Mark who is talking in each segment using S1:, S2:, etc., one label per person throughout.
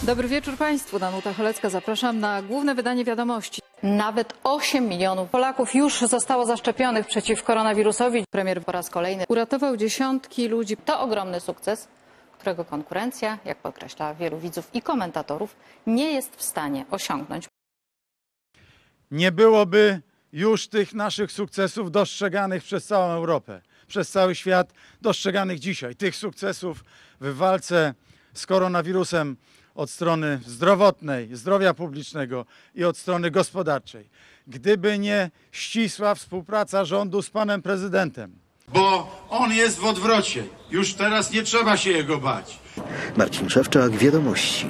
S1: Dobry wieczór Państwu. Danuta Cholecka. Zapraszam na główne wydanie wiadomości. Nawet 8 milionów Polaków już zostało zaszczepionych przeciw koronawirusowi. Premier po raz kolejny uratował dziesiątki ludzi. To ogromny sukces, którego konkurencja, jak podkreśla wielu widzów i komentatorów, nie jest w stanie osiągnąć.
S2: Nie byłoby już tych naszych sukcesów dostrzeganych przez całą Europę, przez cały świat, dostrzeganych dzisiaj. Tych sukcesów w walce z koronawirusem od strony zdrowotnej, zdrowia publicznego i od strony gospodarczej. Gdyby nie ścisła współpraca rządu z panem prezydentem.
S3: Bo on jest w odwrocie. Już teraz nie trzeba się jego bać.
S4: Marcin Szewczak, Wiadomości.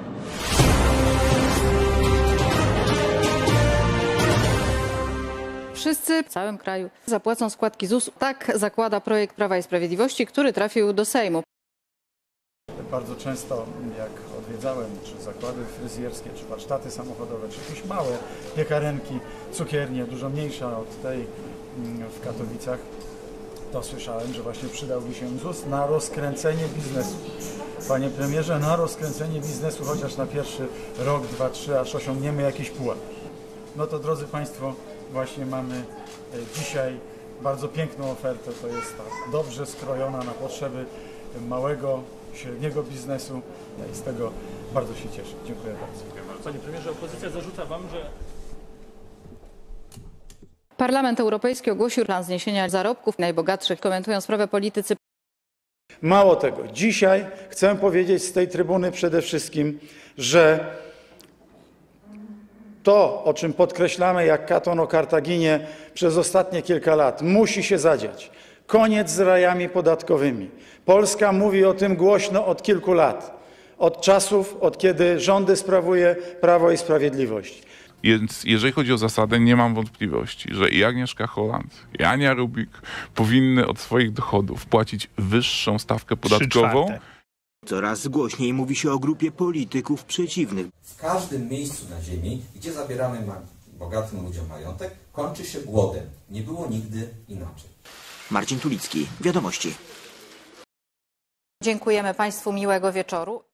S1: Wszyscy w całym kraju zapłacą składki ZUS. Tak zakłada projekt Prawa i Sprawiedliwości, który trafił do Sejmu.
S2: Bardzo często, jak odwiedzałem czy zakłady fryzjerskie, czy warsztaty samochodowe, czy jakieś małe piekarenki, cukiernie, dużo mniejsza od tej w Katowicach, to słyszałem, że właśnie przydałby się ZUS na rozkręcenie biznesu. Panie premierze, na rozkręcenie biznesu, chociaż na pierwszy rok, 2, 3, aż osiągniemy jakiś pułap. No to drodzy Państwo, właśnie mamy dzisiaj bardzo piękną ofertę. To jest ta dobrze skrojona na potrzeby małego, średniego biznesu. Ja z tego bardzo się cieszę. Dziękuję bardzo.
S5: Panie premierze, opozycja zarzuca wam, że
S1: Parlament Europejski ogłosił plan zniesienia zarobków najbogatszych. Komentują sprawę politycy.
S2: Mało tego, dzisiaj chcę powiedzieć z tej trybuny przede wszystkim, że to, o czym podkreślamy jak Katon o Kartaginie przez ostatnie kilka lat, musi się zadziać. Koniec z rajami podatkowymi. Polska mówi o tym głośno od kilku lat. Od czasów, od kiedy rządy sprawuje Prawo i Sprawiedliwość.
S6: Więc jeżeli chodzi o zasadę, nie mam wątpliwości, że i Agnieszka Holland, i Ania Rubik powinny od swoich dochodów płacić wyższą stawkę podatkową.
S4: Coraz głośniej mówi się o grupie polityków przeciwnych.
S7: W każdym miejscu na ziemi, gdzie zabieramy bogatym ludziom majątek, kończy się głodem. Nie było nigdy inaczej.
S4: Marcin Tulicki, Wiadomości.
S1: Dziękujemy Państwu, miłego wieczoru.